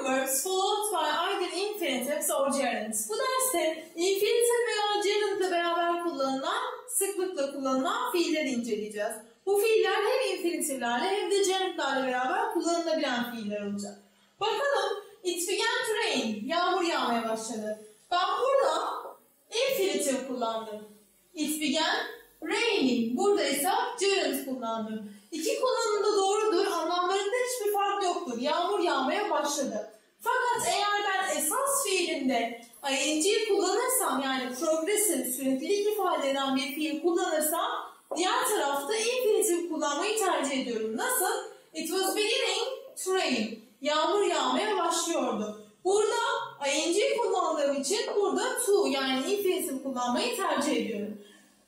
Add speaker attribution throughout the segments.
Speaker 1: verbs followed by either infinitives or gerunds. Bu derste infinitive veya gerund'la beraber kullanılan, sıklıkla kullanılan fiilleri inceleyeceğiz. Bu fiiller hem infinitivlerle hem de gerund'larla beraber kullanılabilen fiiller olacak. Bakalım, it began to rain. Yağmur yağmaya başladı. Ben burada infinitive kullandım. It began raining. Burada ise gerund kullandım. İki kullanım da doğrudur. Anlamlarında hiçbir fark yoktur. Yağmur yağmaya başladı. Fakat eğer ben esas fiilimde ing kullanırsam, yani progressive, süreklilik ifade eden bir fiil kullanırsam, diğer tarafta infinitive kullanmayı tercih ediyorum. Nasıl? It was beginning to rain. Yağmur yağmaya başlıyordu. Burada ing kullandığım için burada to, yani infinitive kullanmayı tercih ediyorum.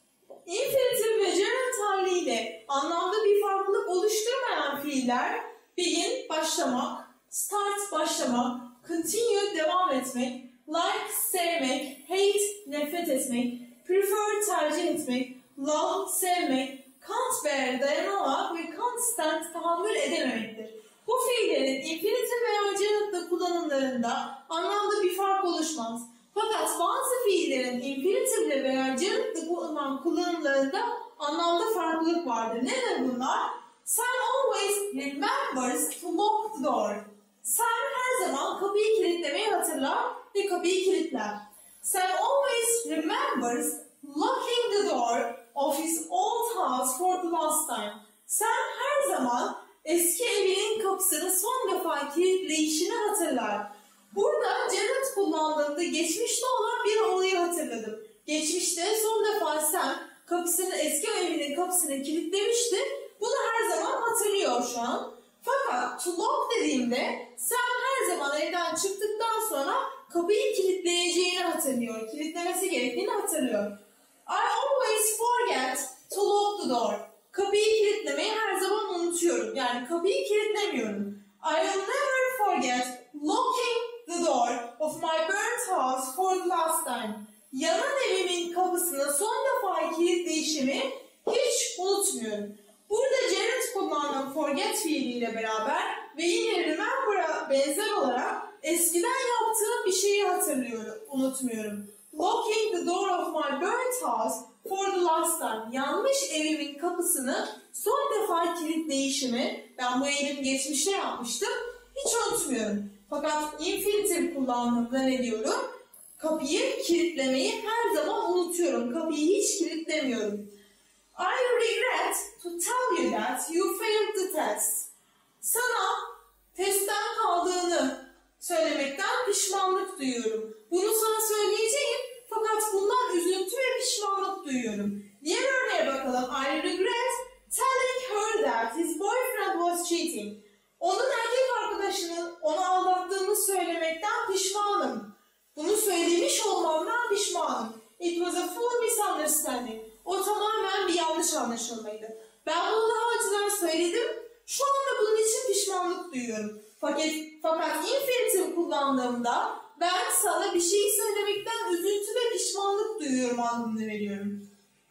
Speaker 1: Infinitive ve gerund haliyle anlamda bir farklılık oluşturmayan fiiller begin başlamak, start başlamak, continue devam etmek, like sevmek, hate nefret etmek, prefer tercih etmek, love sevmek, can't bear dayanamamak ve can't stand tahammül edememektir. Bu fiillerin infinitive veya gerund'da kullanımlarında anlamda bir fark oluşmaz. Fakat bazı fiillerin infinitive veya gerund'da kullanımlarında anlamda farklılık vardır. Nedir bunlar? Sam always remembers to lock the door. Sam her zaman kapıyı kilitlemeyi hatırlar ve kapıyı kilitler. Sam always remembers locking the door of his old house for the last time. Sam her zaman eski evinin kapısını son defa kilitleyişini hatırlar. Burada gerund kullandığımda geçmişte olan bir olayı hatırladım. Geçmişte son defa Sam eski evinin kapısını kilitlemişti. Bunu her zaman hatırlıyor şu an. Fakat to lock dediğimde Sam her zaman evden çıktıktan sonra kapıyı kilitleyeceğini hatırlıyor. Kilitlemesi gerektiğini hatırlıyor. I always forget to lock the door. Kapıyı kilitlemeyi her zaman unutuyorum. Yani kapıyı kilitlemiyorum. I will never forget locking the door of my burnt house for the last time. Yanan evimin kapısını son defa kilitleyişimi hiç unutmuyorum. Burada gerund kullandığım forget fiiliyle beraber ve yine remember'a benzer olarak eskiden yaptığım bir şeyi unutmuyorum. Locking the door of my burnt house for the last time. Yanmış evimin kapısını son defa kilitleyişimi, ben bu eylemi geçmişte yapmıştım, hiç unutmuyorum. Fakat infinitive kullandığımda ne diyorum? Kapıyı kilitlemeyi her zaman unutuyorum. Kapıyı hiç kilitlemiyorum. I regret to tell you that you failed the test. Sana testten kaldığını söylemekten pişmanlık duyuyorum. Bunu sana söyleyeceğim fakat bundan üzüntü ve pişmanlık duyuyorum. Diğer örneğe bakalım. I regret telling her that his boyfriend was cheating. Onun erkek arkadaşının onu aldattığını söylemekten pişmanım. Bunu söylemiş olmamdan pişmanım. It was a full misunderstanding. O tamamen bir yanlış anlaşılmaydı. Ben bunu daha önceden söyledim. Şu anda bunun için pişmanlık duyuyorum. Fakat infinitive kullandığımda ben sana bir şey söylemekten üzüntü ve pişmanlık duyuyorum anlamını veriyorum.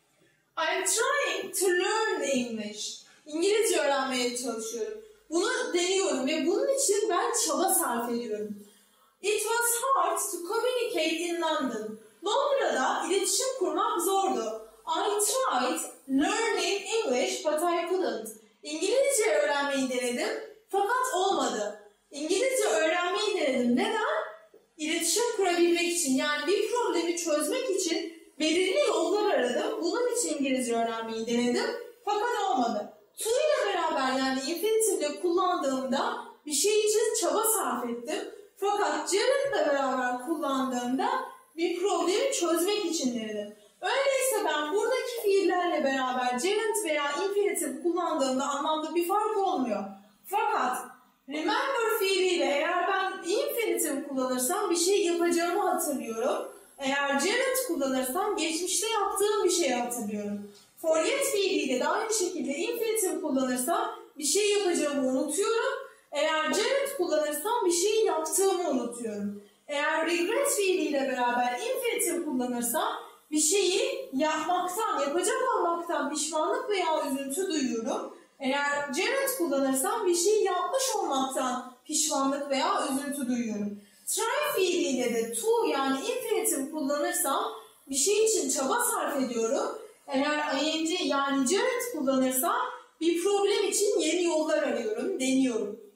Speaker 1: I'm trying to learn English. İngilizce öğrenmeye çalışıyorum. Bunu deniyorum ve bunun için ben çaba sarf ediyorum. It was hard to communicate in London. Londra'da iletişim kurmak zordu. I tried learning English but I couldn't. İngilizce öğrenmeyi denedim fakat olmadı. İngilizce öğrenmeyi denedim. Neden? İletişim kurabilmek için, yani bir problemi çözmek için belirli yollar aradım. Bunun için İngilizce öğrenmeyi denedim fakat olmadı. To ile beraber, yani infinitive ile kullandığımda bir şey için çaba sarf ettim. Fakat gerund'la beraber kullandığımda bir problemi çözmek için denedim. Öyleyse ben buradaki fiillerle beraber gerund veya infinitive kullandığımda anlamda bir fark olmuyor. Fakat remember fiiliyle eğer ben infinitive kullanırsam bir şey yapacağımı hatırlıyorum. Eğer gerund kullanırsam geçmişte yaptığım bir şeyi hatırlıyorum. Forget fiiliyle de aynı şekilde infinitive kullanırsam bir şey yapacağımı unutuyorum. Eğer gerund kullanırsam bir şey yaptığımı unutuyorum. Eğer regret fiiliyle beraber infinitive kullanırsam bir şeyi yapacak olmaktan pişmanlık veya üzüntü duyuyorum. Eğer gerund kullanırsam bir şeyi yapmış olmaktan pişmanlık veya üzüntü duyuyorum. Try fiiliyle de to yani infinitive kullanırsam bir şey için çaba sarf ediyorum. Eğer ing yani gerund kullanırsam bir problem için yeni yollar arıyorum, deniyorum.